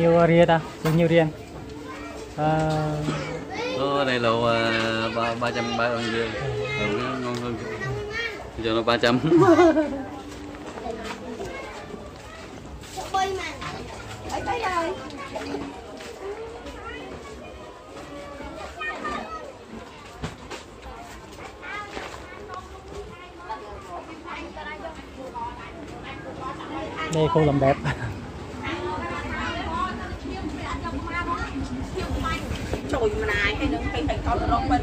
nhiêu ria ta? Bao nhiêu riêng? Đây là 330 riêng. Ngon hơn. Giờ nó 300. Đây khu làm đẹp. Trời mà này hay đừng phải con rong bên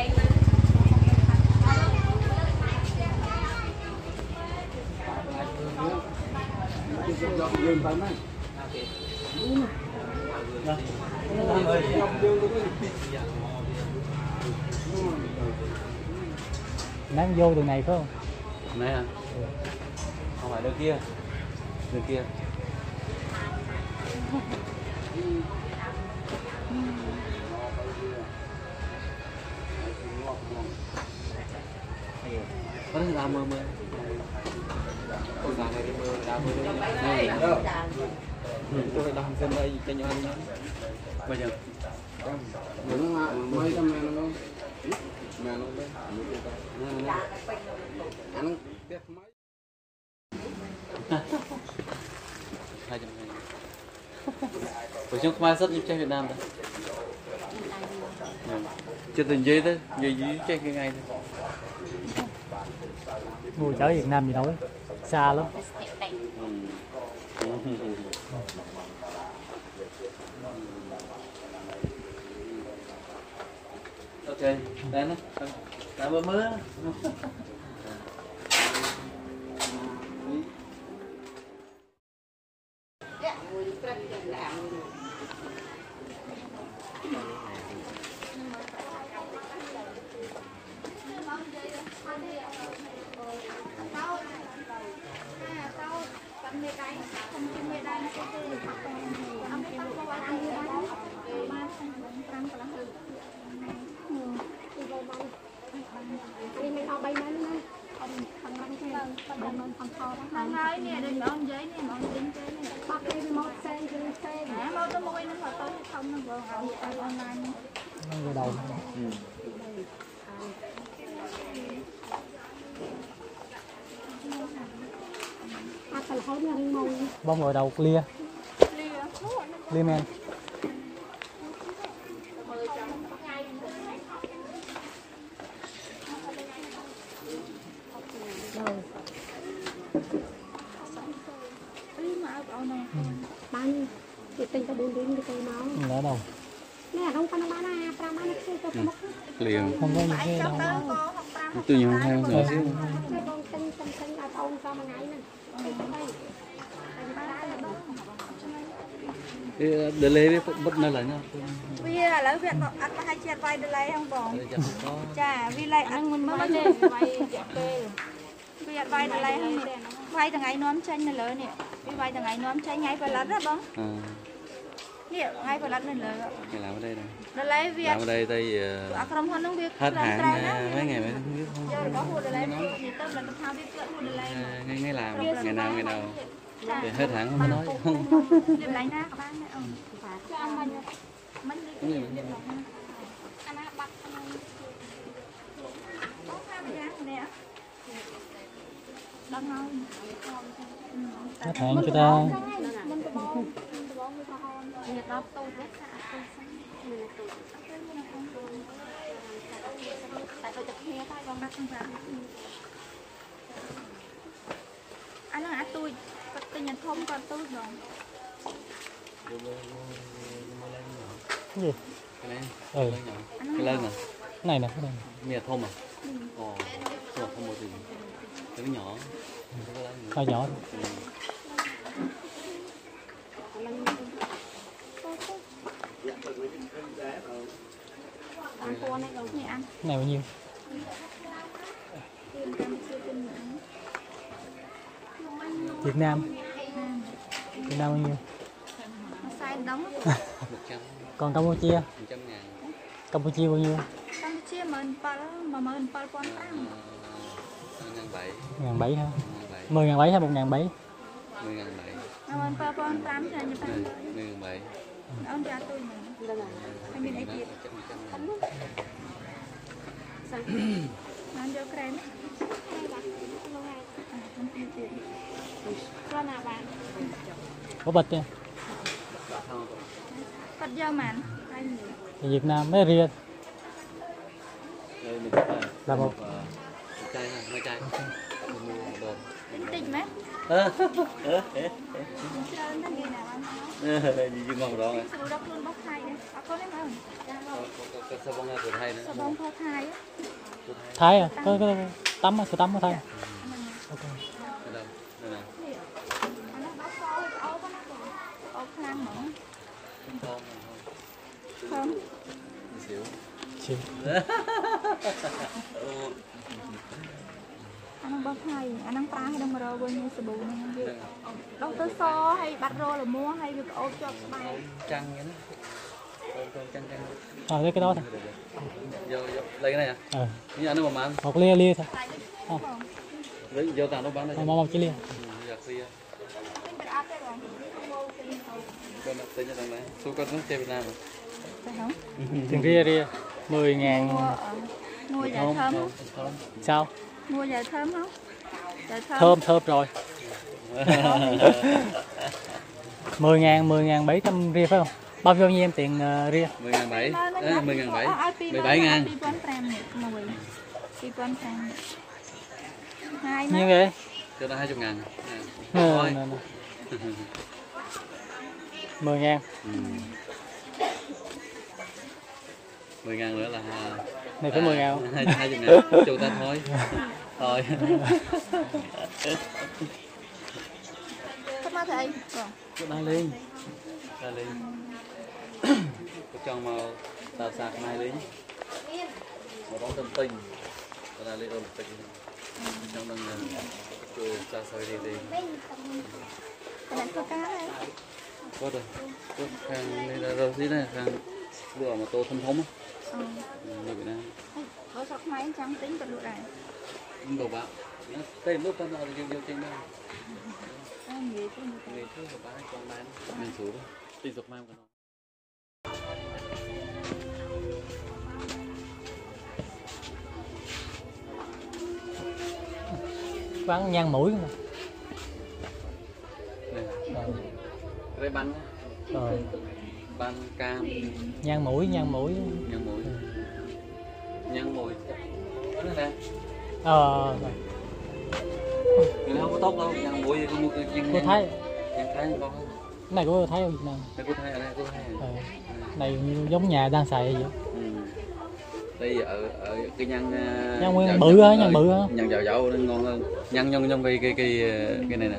Đang vô đường này phải không? Này à? Không phải đường kia. Đường kia. Có thể ra mưa mưa. Ôi này đi mưa ra mưa đây. Tôi đang xem đây cho nhau đi. Bây giờ. Mấy trăm ngàn luôn. Mà nó đấy. Ăn tiếp mấy. 200 ngàn. Bởi chúng mai rất như chơi Việt Nam đó. Chưa từng dây đó, dây chơi cái ngày thôi. Mua chở Việt Nam gì đâu ấy. Xa lắm. Ok, đây nó. Đã mưa mưa. Vô đầu. Bông rồi đầu clear. Clear man. Bán chị tình ta 4 đến cây máu. Ở đâu? Nè không phải nó bán à, pra bán cái cho nó Liền. Không có gì cái đâu. Tôi nhiều hay không rồi xíu. cái con tinh là tông cho mà ngày nè. Để lấy bất nơi là nhau. vì là lấy việc ăn hai chén vay để lấy không bỏ chả vì lại ăn mình mới để vay vì ăn vay để lấy không vay thằng ấy nóm chanh này lớn nè vì vay thằng ấy nóm chanh ngay phải lát đó bóng nè ngay phải lát này lớn Ngày làm ở đây này. để lấy việc Làm ở đây tay không hơn không biết hết hạn mấy ngày mới không biết không. giờ có mua để lấy thì tôi là thao biết chuyện mua để lấy Ngay làm ngày nào thì hết hạn không có nói không. để lấy na các bạn này cho ăn mình đi ăn bạc Hết hạn cho ta. anh nói tôi tôi nhận thông còn tôi rồi Cái gì? Cái này. Ừ. Cái lớn nè. Cái này nè, cái này. Mì thơm à? Ồ, không một gì. Cái nhỏ. Bao nhỏ. ăn Cái này bao nhiêu? Việt Nam. Việt Nam bao nhiêu? sai đóng 100. Còn Campuchia? 100.000. Campuchia bao nhiêu? Campuchia mình pal con tăng 1.700. 1.700 hả? 1.700. 10.700 hay 1.700? 10.700. Ông pa pon tam cho anh phải. Nương mày. Ông cha tôi mà. Anh bên ấy tiệt. Anh cho krem. Con nào bạn? Có bịch nha. Bịch dao mặn. Việt Nam mấy ria. Đây mình là một chai ha, 2 chai. Tích mấy? Gì chứ ngon đó. Sữa đắp luôn bóc thai đây. Có lấy không? Có sao bông của thai nữa. Sao bông kho thai á? Thái à? Có tắm á, tắm ở Thái. Ok. Đây nè. Nó bóc kho với ấu nó ấu khang nữa. Không. Xíu. Xíu. Anh bóc thai, anh phá hay đông rồi bên như sữa bù này. Đâu tới so hay bắt rô là mua hay được ốp cho bài. Trăng vậy đó. Trăng. Lấy cái đó thôi. Vô lấy cái này à? Như anh nó mà ăn. Một lia thôi. Lấy vô tao nó bán đây. Một chỉ lia. Giặt lia. Con tên cho thằng này. Số con nó chơi Việt Nam rồi. Phải không? Tiền ria 10.000. Mua giải thơm không? Sao? Mua giải thơm không? Giải thơm. Thơm rồi. 10.000 700 ria phải không? Bao nhiêu nhiêu em tiền ria? 10.700. 10.700. 17.000. Nhiêu vậy? Cho nó 20.000. Thôi. 10.000. 10.000 nữa là này phải 10.000. 20.000. Chủ ta thôi. Thôi. Cấp má thầy. Đai lên. Có trong màu tàu sạc mai lính. Một bóng tâm tinh. Có đai lên ôm tinh. Trong đang cười xa xôi đi. Cái này có cá đấy. Có rồi. Có khang đây là rồi này khang lụa mà tô thâm thống á. Người Việt Nam. Có sọc máy trắng tính vật lụa này. Đồ bạc. Tên lúc con nào thì vô trên đây. Nghề thứ của bác con bán. Mình xuống. Tinh dục mang của nó. Bán nhang mũi mà. Đây bánh bánh cam. Nhang mũi. Nhang mũi. Nó nè. Người không có tốt đâu, nhang mũi thì mua cô Thái. Nhang Thái ngon hơn. Cái này của Thái ở Việt Nam. Cái cô Thái ở đây, cô Thái. Này giống nhà đang xài vậy. Đây ở cái nhang nguyên bự á, nhang bự á. Nhang dạo nên ngon hơn. Nhang nhông cái này nè.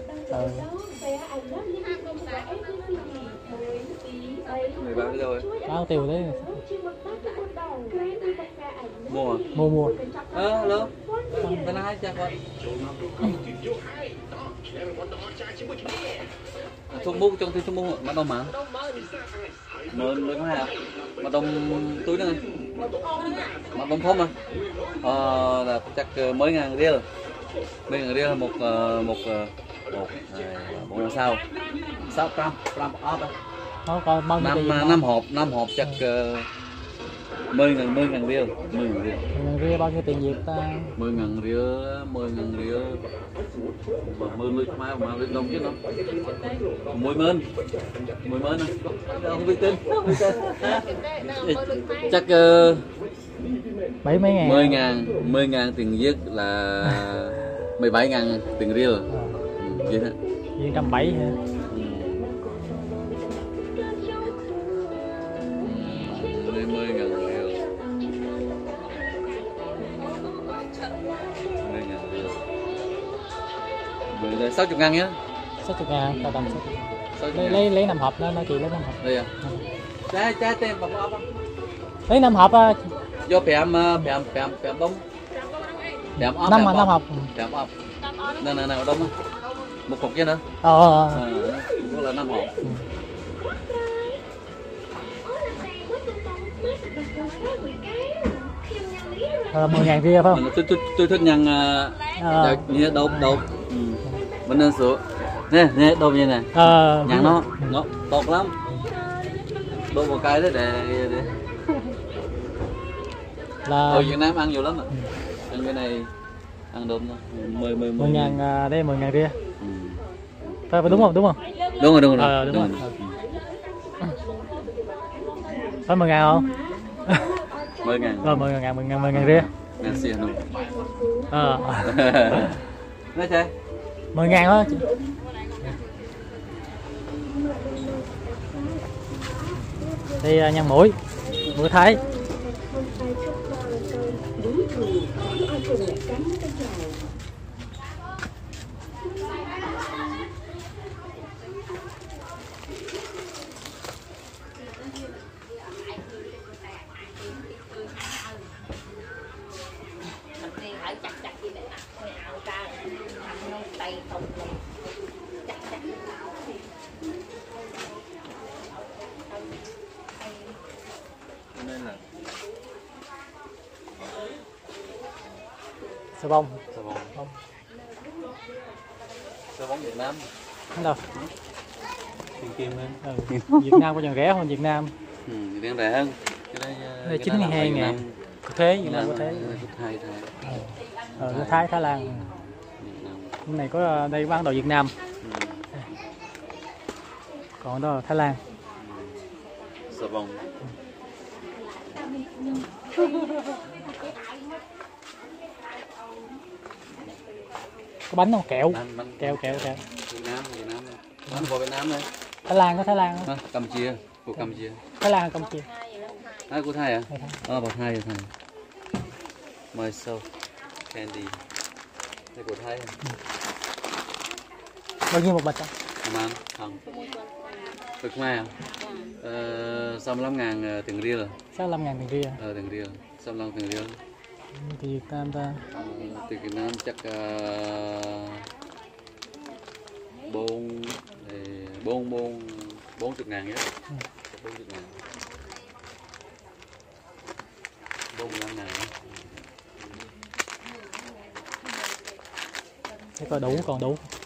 Người bán đâu rồi? Báo tiêu đấy. Mua à? Mua. Hello. Tên ai cha con? Thuốc mút trong thuốc mút mà đông mà. Mơn có hai à? Mà đông túi nữa. Mà đông thơm à? Là chắc mấy ngàn riêng. Mấy ngàn riêng là một năm sao? 600 ốp à? Nó có bao nhiêu? 5 hộp chắc 10.000 riêng. 10.000 riêng. Ria bao nhiêu tiền Việt ta? 10.000 riêng. Mà mơn lưỡi mai mà lên đông chứ nó. Mùi mơn à? Không biết tên. Chắc 10.000 tiền Việt là 17.000 tiền riêng. Vậy đó. Vậy 170 hả? Rồi 60.000 nhá. 60.000 tao tầm 60. Lấy 5 hộp đó, nói chị lấy 5 hộp. Đây à. Trái tem bọc ốp á. Lấy 5 hộp á. Vô bẻm đông. Bẻm ốp. 5 hộp. Bẻm ốp. Nè đông á. Một cục chứ nữa. Cũng là 5 hộp. Ờ, 10.000 ria phải không? Tôi thích nhăn như đột. Mình nên sửa. nè đốt như này nhang nó tốt lắm đốt một cái đấy để là ở Việt Nam ăn nhiều lắm ạ. Ăn cái này ăn đốt nó 10 ngàn đây 10 ngàn kia phải đúng không đúng rồi đúng rồi phải 10 ngàn không 10 ngàn rồi 10 ngàn kia ngàn xịn luôn nói chơi 10 ngàn đó chị. Đây nhân mũi Thái xà bông Việt Nam không đâu kim hơn Việt Nam có chừng rẻ hơn Việt Nam Việt rẻ hơn đây 92 ngàn có thế Việt Nam có thế Thái Lan cái này có đây bán đồ Việt Nam còn đó là Thái Lan xà bông có bánh không kẹo kẹo Việt Nam bánh của Việt Nam này Thái Lan có Thái Lan không Campuchia của Campuchia Thái Lan Campuchia của Thái à bảo Thái rồi myself candy đây của Thái bao nhiêu một bịch không Việt Mai à 65 ngàn tiền riêng rồi 65 ngàn tiền riêng tiền riêng 65 tiền riêng thì Việt Nam ta từ Việt Nam chắc 40 ngàn nhé 40 ngàn 45 ngàn thế có đủ còn đủ